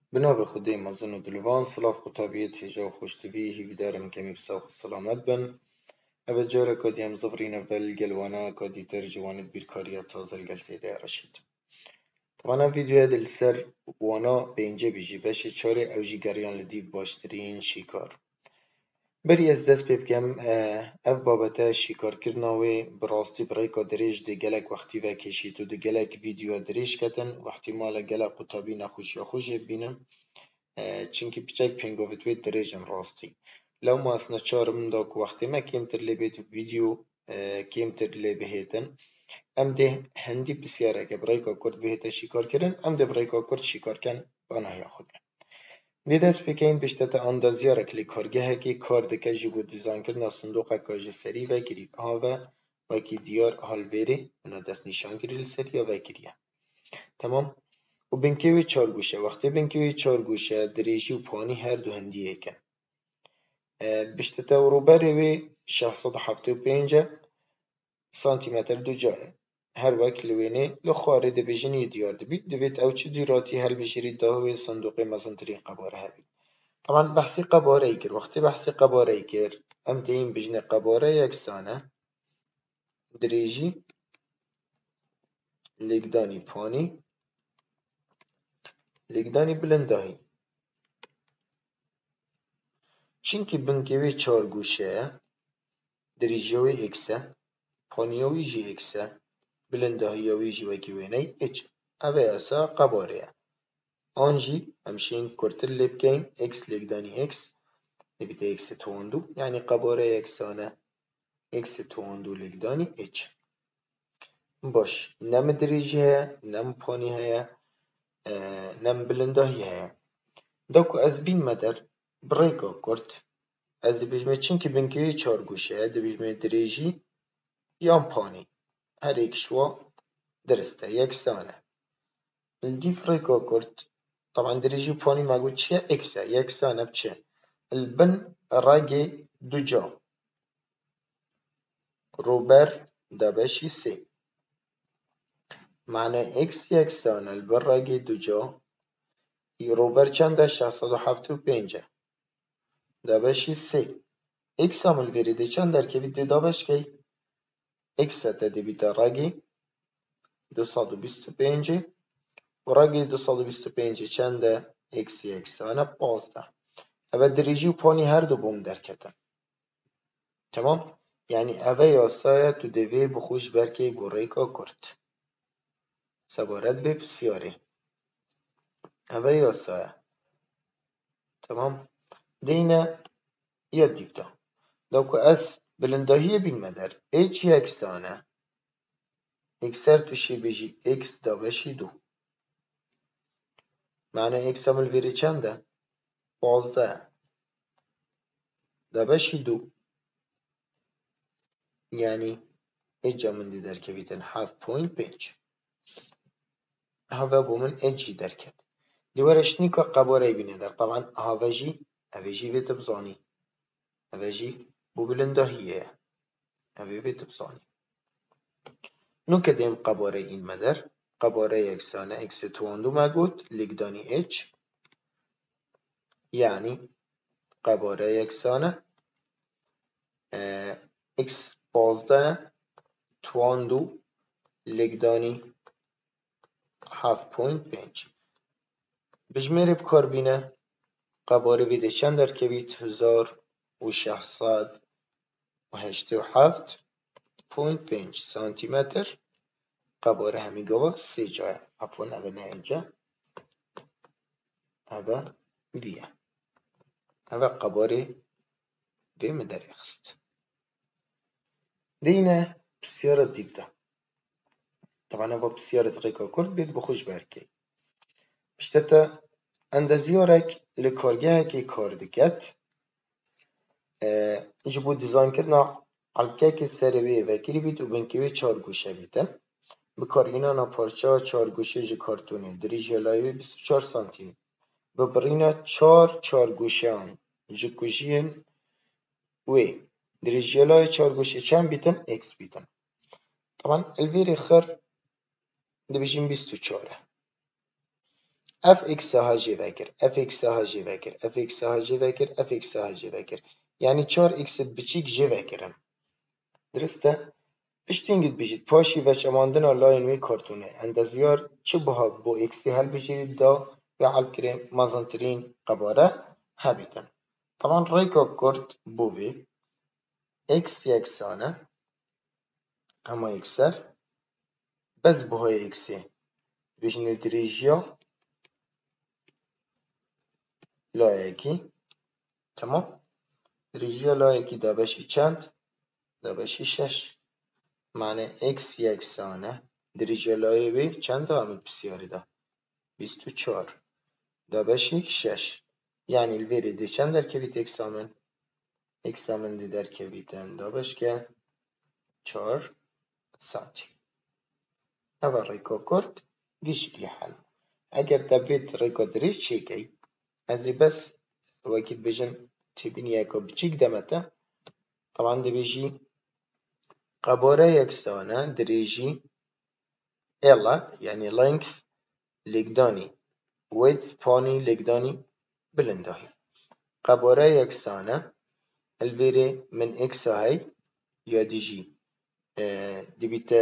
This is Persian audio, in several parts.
بنابه خودی مزن و دلوان صلاف قطابیت هجا و خوشتبی هیوی دارم کمی بساق سلامت بن اوه جاره کدی هم زفرین اول گلوانا کدی ترجوانت بیرکاریا تازل گل سیده رشید طبعا ویدیو دل سر وانا بینجه بیجی بشه چاره اوجی گریان لدیو باشترین شیکار بری از دست پی بکم اف بابته شیکار کرناوی براستی برای که دریج ده گلک وقتی و کشید و ده گلک ویدیو دریج کتن وقتی مال گلک قطابی نخوش یا خوش بینم چونکی بچک پێنگۆڤێت دەرێژم ڕاستی لەو ماسنە چارم دا ku wextê me kêmtir lê bêt vîdeo kêmtir lê bihêtin em dê hindî pisyareke bi rêka Kurd bihête şîkarkirin em dê bi rêka Kurd şîkarken banahiya xwe de dê dest pê bikein pişteta andaziyarek lê kargehekê kar dike ji bo dîzaynkirina sindoqeka ji serî vekirî have wekî diyar halvêrê bûne destnîşankirî li ser ya vekiriye temam û binkê wê çargûş e wextê binkê wê çargûş e dirêjî û panî her du hindî yek e piştî rûberê wê 675 e santîmetr duca ye her wek li wênê li xwarê dibêjin yê diyar dibît divêt ew çi dîratî helbijîrî dahûyê sindoqê mezintirîn qebare hebe طبعا بحثî qebareyê kir wextê behsê qebareyê kir em têyîn bijîne qebare yeksan e dirêjî lêkdanî panî lêkdanî bilindahî çinkî binkê wê çargûş e dirêjiya wê x e paniya wî jî x e bilindahiya wî jî wekî wêney h ev ê yasa qebarê ye an jî em şîn kurtir lê bikein x lêkdanî x dibîte xê tuwandû yanî qebare yeksan e xê tuwandû lêkdanî h baş ne min dirêjî heye ne min panî heye ne min bilindahî heye da ku ez bînme der bi rêka Kurd ez dibêjim çinkî binkê wê çargûş e dibêjim dirêjî yan panî herêk ji wa dirist e yeksan e li dîv rêka Kurd طبعا dirêjî û panî me got çi ye x e yeksan e bi çi li bin regê duca rûber dabeşî sê معنی x yeksan e li bin regê duca rûber çend e 675 e dabeşî sê x a min li vêrê dê çend derkevît dê dabeş key x e te dibîte regê 225 û regê 225 çend e x yeksan e 15 ev dirêjî û panî her du bûm derketin temam yani ev yasaya tu divê bixwe ji ber key bo rêka Kurd sebaret vê pisyarê ev yasa ye temam deyne ya dîv da da ku ez bilindahiyê bînme der h yeksan e ekser tu şêbêjî x dabeşî du معنی x a min li vêrê çend e 15 e dabeşî du yani h a min dê derkevîtin 7.5 هذا بو من اجي دركت دي ورا شنيكا قباري بيني در طبعا هذا جي هذا جي في تبصاني هذا جي بو بلنده هي هذا في تبصاني نو كديم قباري این مدر قباري يكسانه اكس تواندو ما قلت لقداني اتش يعني قباري يكسانه اكس بازده تواندو لقداني 7.5 بجمیر بکار بینه قباره ویده چند درکبید 1687.5 سانتیمتر قباره همی گوا 3 جای عفون اوه نه اینجا اوه ویه اوه قباره وی مداری خست دینه بسیار دیو ده طبعا اوه بسیار دقیقه کرد بید بخوش برکی بشتتا اندازیارک لکارگه که کار دکت جبو دیزاین کرنا حلقه که سروی وکیلی بید و بنکوی 4 گوشه بیدن بکارگینانا پارچه 4 گوشه جی کارتونی دریجی لایوی 24 سانتیم ببرینا 4 گوشه آن جی کجین وی دریجی لای 4 گوشه چند بیتن اکس بیتن طبعا الویر خر دبیجین 24 اف اكس ها جی وکر اف اکس ها جی وکر اف اکس ها جی وکر اف اکس ها جی وکر yani 4x بچیک جی وکرم درسته پشتینگید بیشید پاشی و شماندن لاین وی کارتونه اندازیار چه بها بو اکسی هل بجیرید دا و حل کریم مازنترین قباره هبیتن طبعا ریکا کرد بووی اکس یکسانه اما اکسر بس بهای اکسی بجنو دریجیا لایکی تمام دریجیا لایکی دا بشی چند دا بشی 6 معنی x یکسانه دریجه لایه بی چند دا آمد بسیاری دا 24 دا بشی 6 یعنی الویری دی چند در کویت اکسامن دی در کویتن دا بش که 4 سانتی اول ریکا کرد دیشکلی حل اگر تبید ریکا دریش چی کی ازی بس وکید بجن تبینی یکا بچیک دمته طبعا دی بجی قباره یکسانه دریجی الا يعني length لقداني width باني لقداني بلنداهي قبارة يكسانة الفيري من اكس هاي يا دي جي دي بيتا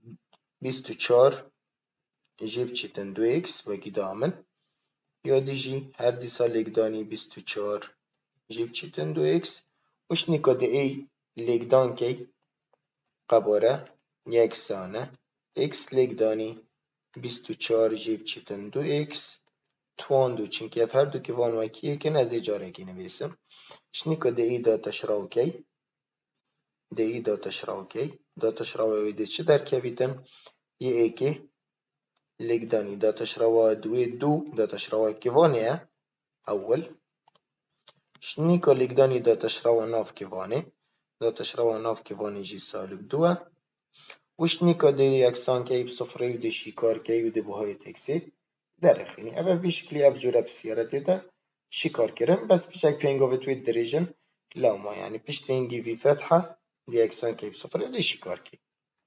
24 جيب چتن 2 اكس وكي دامن يا دي جي هر دي سال لقداني 24 جيب چتن 2 اكس وش نيكا دي اي لقدان كي قبارة يكسانة اكس لقداني 24 جیب چیتن 2x توان دو چونکه اف هر دو که وان وکیه که از اجاره کی نویسم شنیکا دی ای داتا شراوکی دی ای داتا شراوکی داتا شراوی دی چه در کویتن یه ایکی لگدانی داتا شراوی دوی دو داتا شراوی که وانه اول شنیکا لگدانی داتا شراوی ناف که وانه داتا شراوی ناف که وانه جی سالب دوه وش نیکا دی یکسان که بصفره و دی شیکار که و دی بهای تکسی درخینی اول وی شکلی اف جوره بسیارتی ده شیکار کرم بس پیشک پینگوه توی دریجن لاما یعنی پشت اینگی وی فتحه دی یکسان که بصفره و دی شیکار که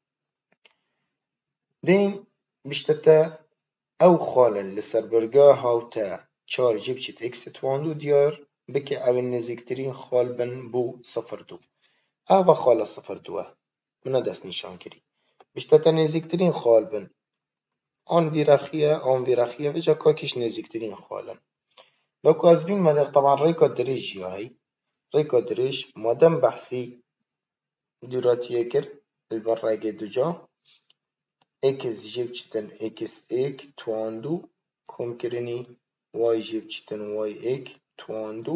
دین بشتتا او خالن لسر برگا هاوتا 4 جیب چیت اکس تواندو دیار بکه او نزیکترین خال بن بو 0.2 او خال 0.2 منو دست نشان کری بشتتا نزیکترین خال بن آن ویرخیه و جا کاکیش نزیکترین خالن لکو از بین مدر طبعا ریکا دریج هاي ریکا دریج مادم بحثی دوراتیه کر البراگه دو جا اکس جیب چیتن اکس ایک تواندو کم کرنی وای جیب چیتن وای ایک تواندو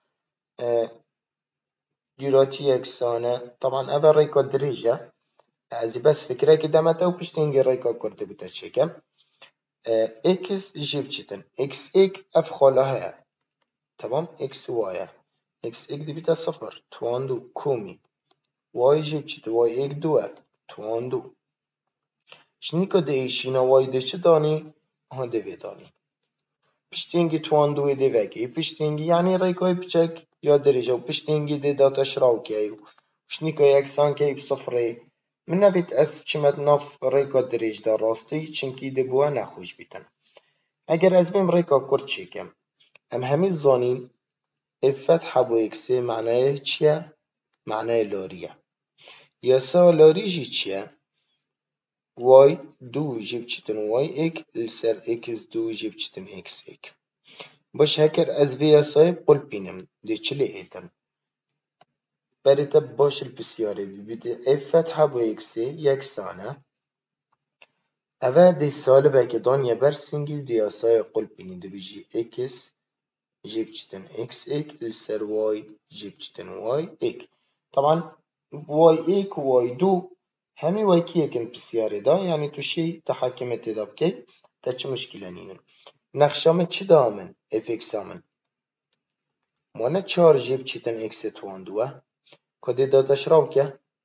دوراتی یکسانه طبعا اول ریکا دریجه ازی بس فکره که دمته و پشت اینگه ریکا کرده بوده چکم اكس جيب چتن اكس اك اف خالها تمام اكس واي اكس اك دي بتا 0 تواندو كومي واي جيب چت واي اك 2 تواندو شنيكا دي شينا واي دي چه داني ها دي داني پشتینگی تواندو دي وكي پشتینگی يعني ريكاي بچك يا درجه و پشتینگی دي داتا شراوكي شنيكا يكسان كي بصفري من نفيت اسف چمت ناف ريكا دريج دا راستي چنكي دي بوا نخوش بيتن اگر از بیم ریکا کرد چیکم ام همی زانین فتحه با اکسه معنای چیه؟ معنای لاریه یاسا لاری جی چیه؟ وای دو جیب چیتن وای ایک لسر اکس دو جیب چیتن اکس ایک باش هکر از وی یاسای قل بینم دی چلی ایتن بریتا باش البسیاره بیده فتحه با اکسه یکسانه اوه دی سالبه که دانیه برسینگی دی یاسای قل بینی دی بیجی اکس جيب چتن اكس اك لسر واي جيب چتن واي اك طبعا واي اك واي دو همي واي كي يكن بسياري دا يعني تو شي تحكمت دا بكي تا چه مشكلة نينن نقشامن چه دامن اف اكسامن وانا 4 جيب چتن اكس توان دوه كده داداش راو که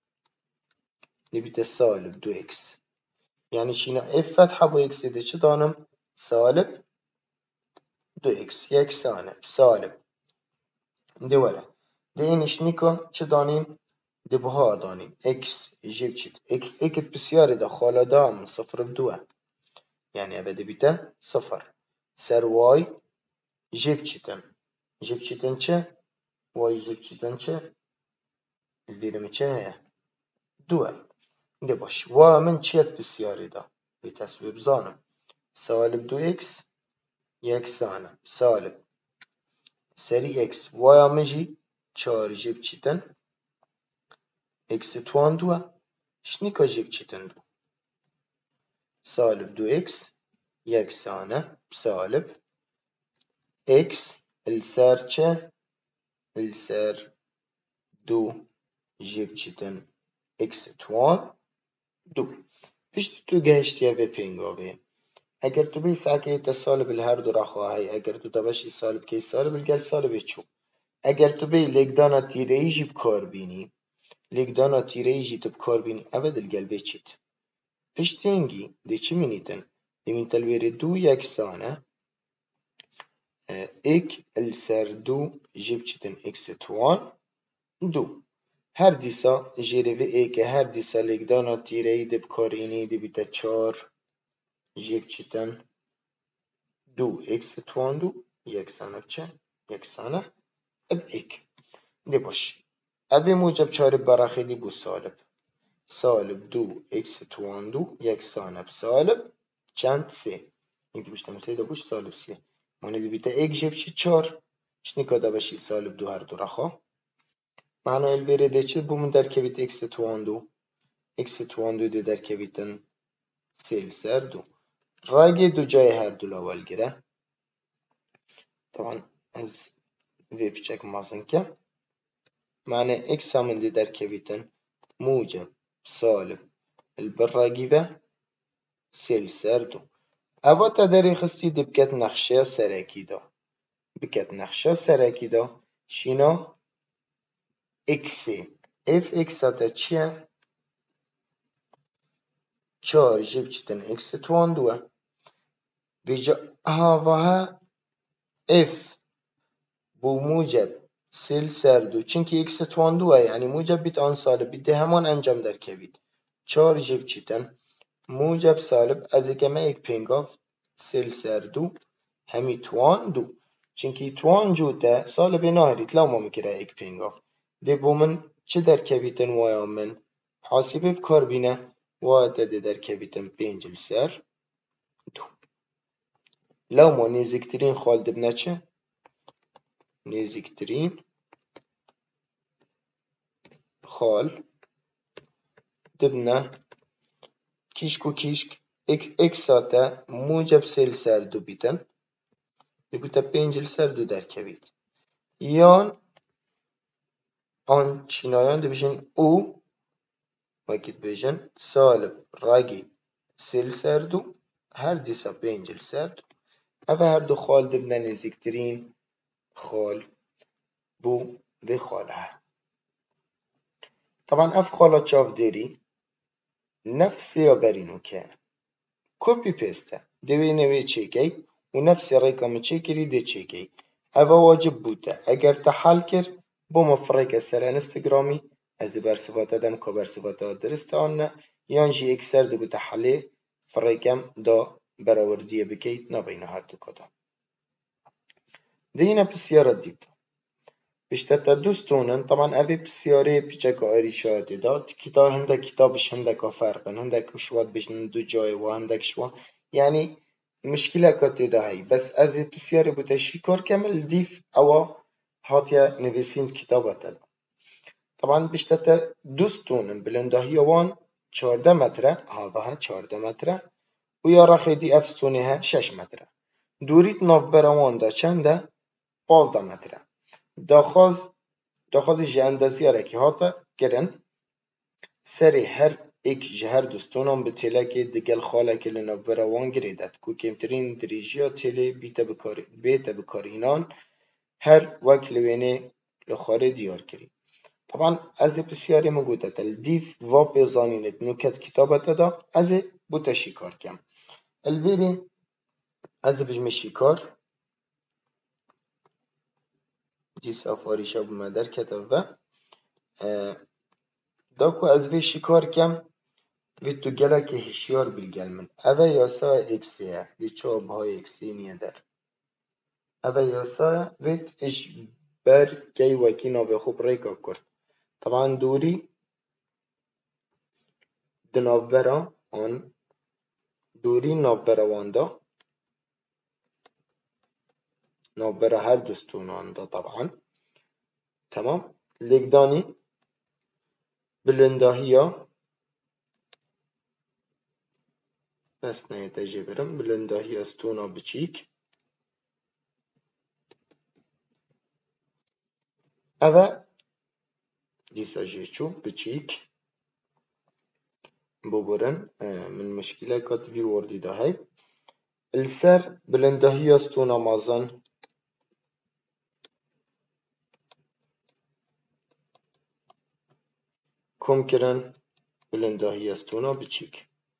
نبيت سالب 2 اكس يعني شينا اف فتحة بو اكس ده چه دانم سالب 2 اكس يكسانه سالب دي ولا دي اینش نیکا چه دانیم؟ دی بها دانیم اکس جیب چید اکس اکت بسیاری دا خالا دا من 0.2 یعنی اوه دی بیته 0 سر واي جيب چیتن چه؟ واي جيب چیتن چه؟ الفيرم چه هي؟ دوه ده باش و من چیت بسیاری دا به تصویب زانم سالب دو اكس يكسانه سالب سري اكس واي مجي چار جيب چیتن اكس توان دوه شنيكا جيب چیتن دو سالب دو اكس يكسانه سالب اكس السر چه؟ السر دو جيب چیتن اكس توان دو پشت تو گهشتیه و پینگاوه اگر تو بی ساکه تا سالب الهر دو را خواهی اگر تو دبشی سالب که سالب الگل سالب چو اگر تو بی لگدانا تیره ایجی بکار بینی لگدانا تیره ایجی تو بکار بینی اول الگل بچید پشت اینگی دی چی مینیتن؟ دی مین تلویر دو یکسانه اک السر دو جیب چیتن اکس توان دو هر دیسا جیره و ایکه هر دیسا لگدانا تیره ای دی بکارینی دی بیتا چار جیب چیتن دو اكس توان دو يكسانه بچه يكسانه اب اك دي باش ابي موجب چاره براخيلي بو سالب سالب دو اكس توان دو يكسانه بسالب چند سه اینکه بشتم سه دا بوش سالب سه مانه دي بيتا اك جيب چي چار شنی کادا بشی سالب دو هر دو رخا معنی الویره ده چه بو من در کبیت اكس توان دو اكس توان دو ده در کبیتن سیل سر دو راگی دو جای هر دو لاول گره طبعا از ويب تشيك مازنكه معنى اكس من دي دركبيتن موجب سالب البراجيبة سيل سردو اوا تدري خستي دي بكت نخشة سراكي دا بكت نخشة سراكي دا شينا اكسي اف اكس اتا چيه چار جيب چتن اكس توان دوه بيجا هاوها اف بو موجب سیل سردو چونکه اکس توان دوه یعنی موجب بیت آن سالب بیت همان انجام در کبید چار جیب چیتن موجب سالب از اگمه ایک پینگاف سیل سردو همی توان دو چونکه توان جوته سالب ناهریت لما میکره ایک پینگاف ده بو من چه در کبیتن وایا من حاسبه بکار بینه واتا ده در کبیتن پینجل سر دو لو ما نزیکترین خالد بنا چه؟ نزیکترین خال دبنا كيشك وكيشك اكساتا موجب سيل سردو بيتن بيبوتا بينجل سردو در كبيت يان آن چينايان دبشن او وكت بيجن سالب راجي سيل سردو هر ديسا بينجل سردو اوه هر دو خال دبنا نزيكترين خال بو بخالها طبعا اف خالات شاف ديري نفس يابرينو كان كوبي بيستا دوی نوی چیکی و نفس رقم چیکری ده چیکی اوه واجب بوده اگر تحل کرد بو مفرق سر انستگرامی از برصفات دم که برصفات درست آنه یانجی اکسر ده بوده حله فرقم دا براوردیه بکید نبین هر دو کدا ده اینه بسیارت دیبده بشتتا دوستونن طبعا اوه بسیاره پیچک آری شاده دا کتاب هنده کتابش هنده که فرقن هنده که شواد بجنن دو جای و هنده که شواد يعني مشكلة كتير هاي بس از بسيارة بتشي كار كامل ديف أو هاتيا نفسين كتابة طبعا بشتتا دوستون بلنده يوان 14 متره هاها 14 متره ويا رخي دي افستونها 6 متره دوريت ناف بروان دا چنده 15 متره داخل جاندازي ركي هاتا گرن سري هر ایک جهر دوستانم به تله که دگل خاله که لنا بروان گریدد که کمترین دریجی ها تله بیت بکارینان هر وکل وینه لخاره دیار کری طبعا از بسیاری مگوده الدیف و بزانینت نوکت کتابت دا از بوتا شکار کم الویری از بجم شکار دی سافاری شب مدر کتاب و دا که از بی شکار کم ویتو گله که هشیار بیلگل من اوه یاسا اکسیه ویچو بهای اکسی نیه در اوه یاسا ویت اش بر کی وکی ناوه خوب ریکا کرد طبعا دوری دنابرا آن دوری نابرا واندا نابرا هر دوستون واندا طبعا تمام لگدانی بلندهیا بس نيتجي برم بلندهیا ستونا بچیک اوه دیسا جيشو بچیک بوبرن من مشكلة كات في وردي ده هاي السر بلندهیا ستونا مازن كم كرن بلندهیا ستونا بچیک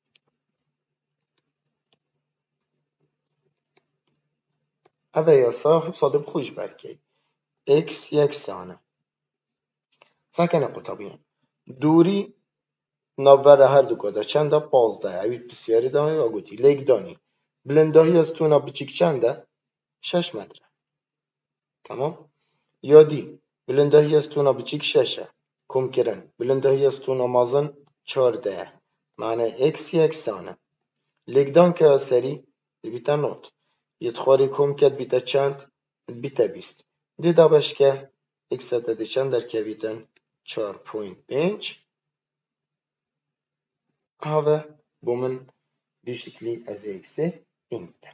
اوه ياسا صادب خوش بركي اكس يكسانه ساكنه قطبيا دوری ناور هر دو کده چنده 15 اوید بسیاری دانی و گوتی لیک دانی بلندهی از تونا بچیک چنده 6 متره تمام یادی بلندهی از تونا بچیک 6 کم کرن بلندهی از تونا مازن 14 معنی اکس یکسانه لیک دان که سری بیتا نوت یتخواری کم کد بیتا چند بیتا 20 دیده باش که اکس ده چند در که بیتن 4.5 هذا بومن بشكل أزيكسي إنت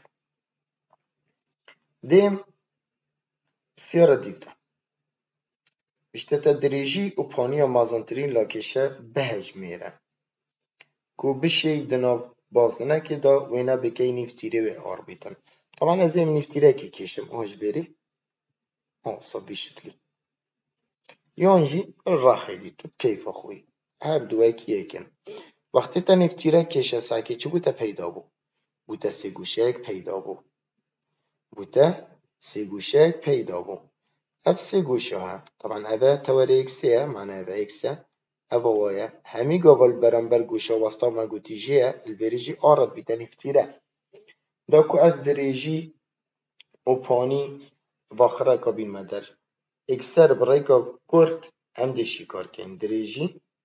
ديم سيارة ديبتا بشتا تدريجي وبانيا مازنترين لاكيشة بهج ميرا كو بشي دناف بازنه كي دا وينا بكي نفتيري و آربيتن طبعا ازيم نفتيري كي كيشم آج بيري صب بشكل يانجي الراحي دي تو كيف أخوي هر دواك يكن وقتی تا نفتیره کشه ساکی چه بوده پیدا بو؟ بوده سه گوشک پیدا بو بوده سه گوشک پیدا بو اف سه گوشه ها طبعا اوه توره اکسیه معنی اوه اکسه اوه وایه همی گاول برنبر گوشه واسطا ما گوتی جیه البریجی آرد بیده نفتیره داکو از دریجی و پانی واخره کابین مدر اکسر برایکا کرد هم دشی کار کن دریجی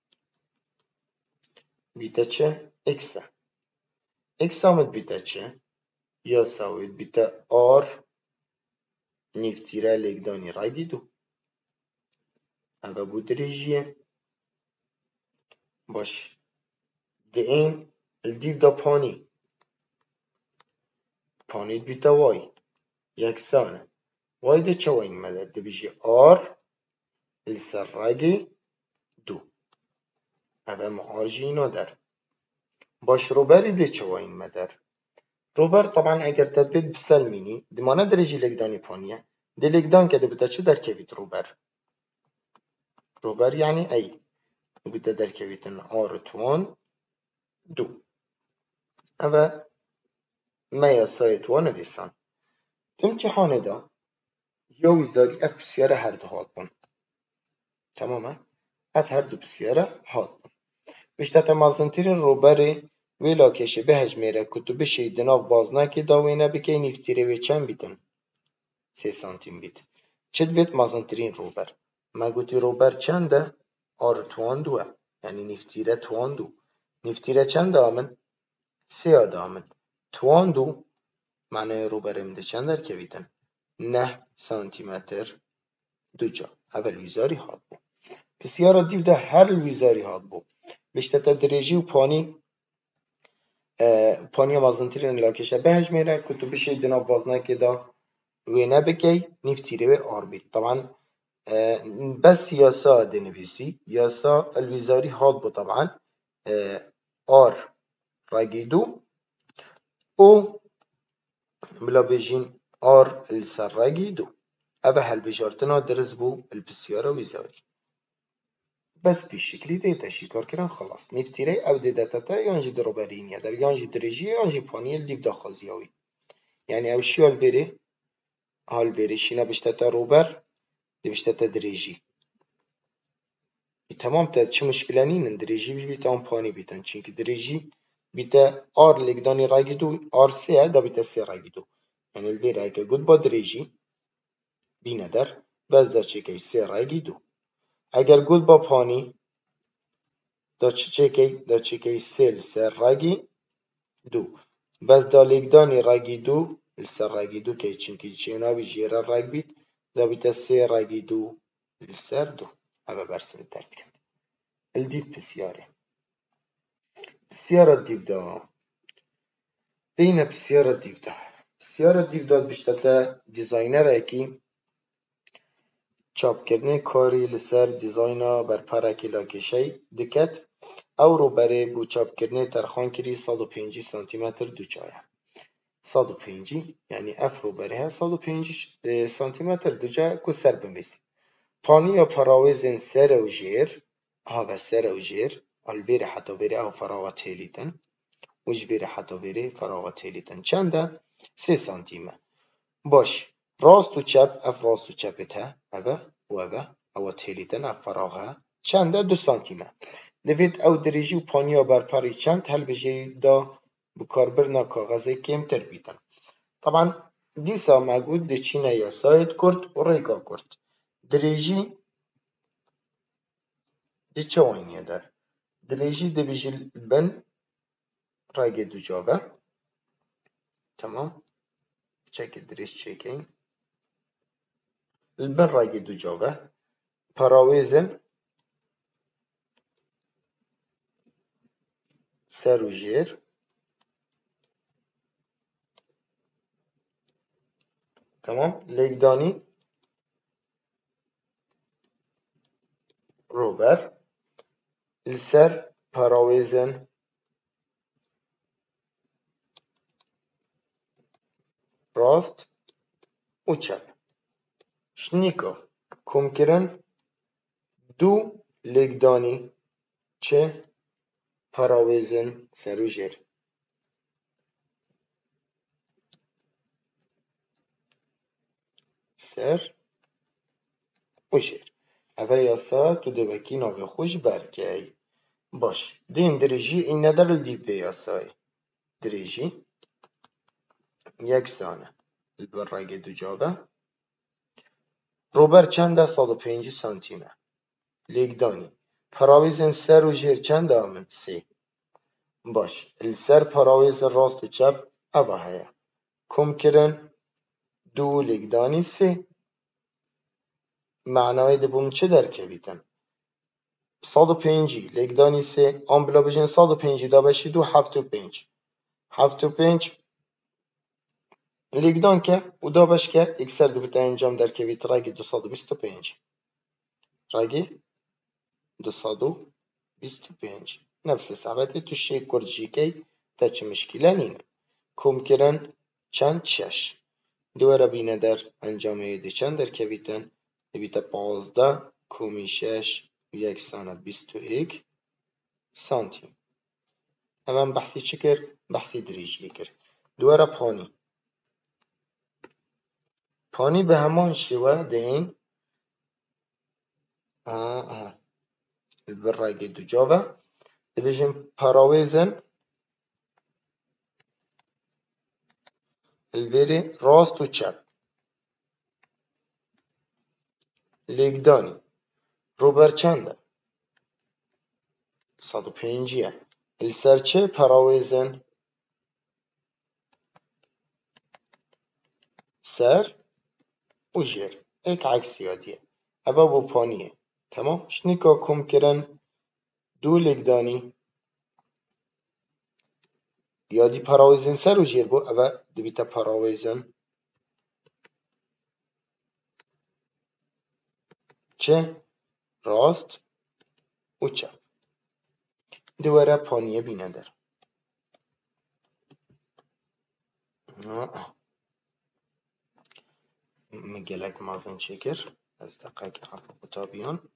بیده چه؟ اکسه اکس آمد بیده چه؟ یا ساوید بیده آر نفتیره لگدانی رای دیدو اوه بود دریجیه باش دئین الدیو دا پانی بیتا وای یکسانه وای ده چه وای مدر ده بیجی آر السرگی دو اوه معارجی نادر باش روبری ده چه وای مدر روبر طبعا اگر تدوید بسلمینی دمانه درجی لگدانی پانیه ده لگدان که ده بتا چه در کوید روبر یعنی ای بتا در کویدن آر توان دو اوه ما یاسایت وانه دیسان امتحانه دا یا ویزاری اف بسیاره هر دو هات بون تمامه اف هر دو بسیاره هات بون بشتت مازنترین روبری ویلا کشه به هجمیره کتو بشه دناف بازنه که داوینه بکی نیفتیره وی چند بیتن 3 سانتیم بیت چد وید مازنترین روبر ما گوتی روبر چنده آر توان دوه یعنی نیفتیره توان دو نیفتیره چند آمن 3 آمن توان دو معنی روبر امده چند در که بیتن 9 سانتیمتر دو جا اول ویزاری هات بو بسیار دیو ده هر ویزاری هات بو بشتت درجی و پانی مازنترین لاکشه به هجمیره کتو بشه دنا بازنه که دا وینه بکی نفتیره و آربیت طبعا بس یاسا دنویسی یاسا الویزاری هات بو طبعا آر راگیدو و بلا بجین آر السر راگیدو اوه هل بجارتنا درز بو البسیاره ویزاری بس بالشكل ده تشيكار كران خلاص نفتيري او ده داتاتا يانجي دروبرين يدر يانجي درجي يانجي بانيل ديف دا خازياوي يعني او شي هالفيري شينا بشتتا روبر دي بشتتا درجي تمام تا چه مشكلة نين دريجي بيتا اون باني بيتا چونك دريجي بيتا ار لقداني راقي دو ار سي دا بيتا سي راقي دو يعني الفيرا هكا قد با دريجي بينا در بس دا چكي سي راقي دو اگر قد با باني دا چكي سي سر راقي دو بس دا لقداني راقي دو السر راقي دو كي چونك چينا بيجيرا راق بيت دا بيتا سي راقي دو السر دو هذا برسم الترتيب الديف بسيارة بسيارة الديف دا دينا بسيارة الديف دا بسيارة الديف دا بشتتا ديزاينر اكي چاپ کردن کاری لسر دیزاینا بر پرکی لاکشی دکت او رو برای بو چاپ کردن ترخان کری 105 سانتی متر دوچایه 105 یعنی اف رو برای 105 سانتی متر دوچایه که سر بمیسی پانی یا فراوزن سر و جیر ها سر و جیر الویر حتی ویره او فراغت هلیتن وش ویره حتی ویره فراغت هلیتن چنده 3 سانتی متر باش راست و چپ اف راست و چپته او تهلیتن اف فراغه چنده 2 سانتی متر دوید او دریجی و پانیا بر پاری چند هل بجی دا بکاربرنا کاغذه کمتر بیتن طبعا دیسا مگود ده چینه یا ساید کرد و ریکا کرد دریجی ده چه وینیه در دریجی ده بجی بن رای دو جاوه تمام چک دریج چکین البن رای دو جاوه پراویزن سر و جیر تمام لگدانی روبر السر پراویزن راست و چپ شنیکا کم کرن دو لگدانی چه پراویزن سر و جیر سر و جیر اوه یاسا تو دوکی ناوی خوش برکی باش دین درجی این ندار الدیب ده یاسای درجی یک سانه البرگه دو جابه روبر چنده 105 سانتی متر لگدانی پراویزن سر و جیر چنده آمد 3 باش السر پراویز راست و چپ اوه هیا کم کرن دو لگدانی 3 معنای دبوم چه در کبیتن 105 لگدانی 3 آن بلا بجن 105 دا بشی دو 75 75 لگدان که و دا بش که اکسر دو بتا انجام در کبیت راگی 225 راگی 225 نفس ثابته تو شی کرجی که تا چه مشکله نینه کم کرن چند شش دوره بینه در انجام دی چند در کبیتن بیتا 15 کمی شش یک سانت 21 سانتی اما بحثی چه کر؟ بحثی دریجی کر دوره پانی به همان شوه دین البرگه دو جاوه دبیجن پراویزن الویری راست و چپ لگدانی روبر چنده 105 السرچه پراویزن سر و جیر ایک عکسی هادیه اوه با پانیه تمام شنیکا کم کرن دو لگدانی یادی پراویزن سر و جیر بو اوه دبیتا پراویزن چه راست و چپ دوره پانیه بینه در مگلک مازن چکر از دقیق حفظ کتابیان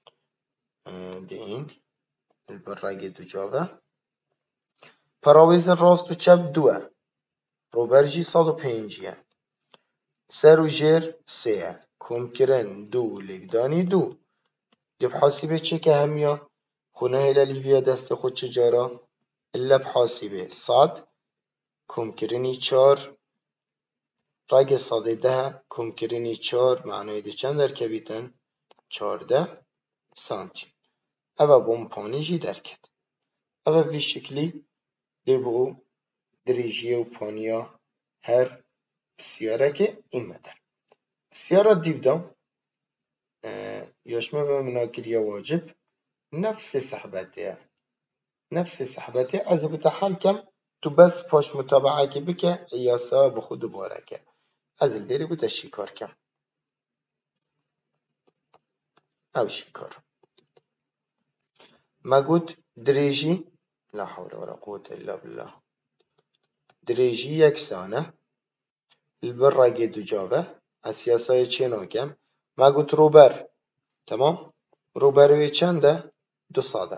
دین البرگه دو جاوه پراویزن راست و چپ دوه روبرجی 105 سر و جیر 3 کم کرن دو لگدانی 2 دي بحاسبه چه که همیا خونه هلالیویا دست خود چجارا الا بحاسبه صاد کمکرینی 4 رگ صاده 10 کمکرینی 4 معنای دی چند درکبیتن 14 سانتی اوه بوم پانیجی درکت اوه وی شکلی دی بو دریجیه و پانیا هر سیاره که این مدر سیاره دیودم يشمل مناكرية واجب نفس سحبته از بتحلكم تو بس باش متابعه که بکه یاسا بخود بارکه از الدری بوده شکار کم او شکار ما قلت دريجي لا حول ولا قوة إلا بالله دريجي يكسانه البرقي دو جاوه اسياسای چناكم ما قلت روبر تمام روبروی چنده 200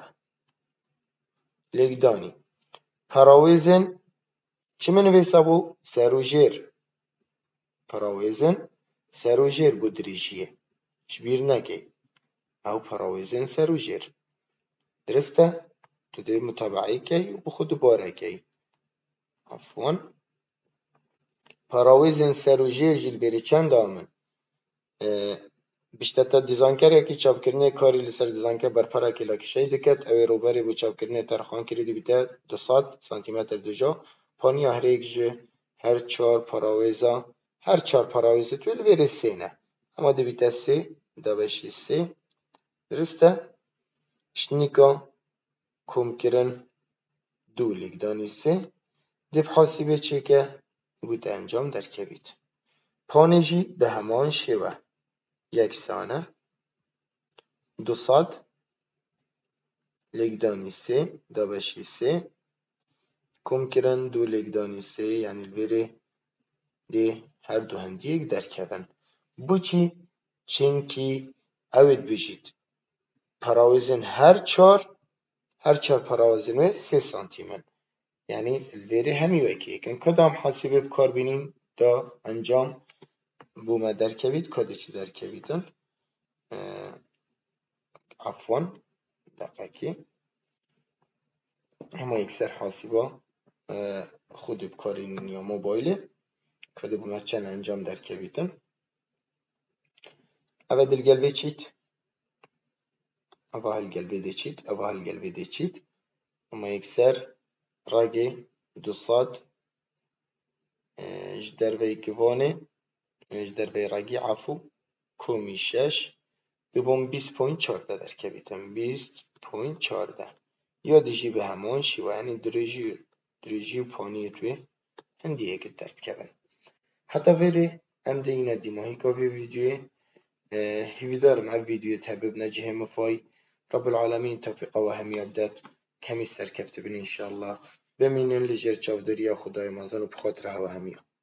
لگدانی پراویزن چی منویسه بو سروجیر پراویزن سروجیر بو دریجیه شبیر نکی او پراویزن سروجیر درسته تو دی متابعی کی و بخود باره کی عفوا پراویزن سروجیر جیل بری چند آمن بیشتر دیزاینکر که چاپ کردن کاری لسر دیزاینکر برپره که لاکشی دکت او روبری بو چاپ کردن ترخان کردی بیته 200 سانتی متر دوجا پانی هر یک جه هر 4 پراویزا هر 4 پراویزا توی وری سینه اما دی بیته 3 دابشی 3 درسته شنیکا کم کرن دو لگدانی 3 دی بحاسبه چه که بود انجام در کبید پانیجی به همان شوه یکسانه 200 لگدانی 3 دابشی 3 کم کرن دو لگدانی 3 یعنی الوری دی هر دو هندی یک درکبن بو چی چنکی اوید بجید پراویزن هر 4 پراویزن 3 سانتیمن یعنی الوری همی وکی کن کدام حاسبه بکار بینیم دا انجام بومه درکبید کده چی درکبیدن عفوا دقیقی اما اکثر حاسبه خود بکارین یا موبایل کده بومه چند انجام درکبیدن اوه دلگلوه چید اوه هلگلوه دی چید اما اکثر راگی 200 جدروی گوانه جدروی راگی عفو کومی 6 ببون 20.14 درکبیدن 20.14 یا دیجی به همان شیوه یعنی دریجی و پانی توی هندی یک درد کبن حتی ویری هم ده اینه دیماهی که ویدیوی هیوی دارم او ویدیوی تبب نجه مفای رب العالمین توفیقه و همی ابدت کمی سرکفت بین انشاءالله بمینون لجر چاودریا خدای مازن و بخاطر هوا همیا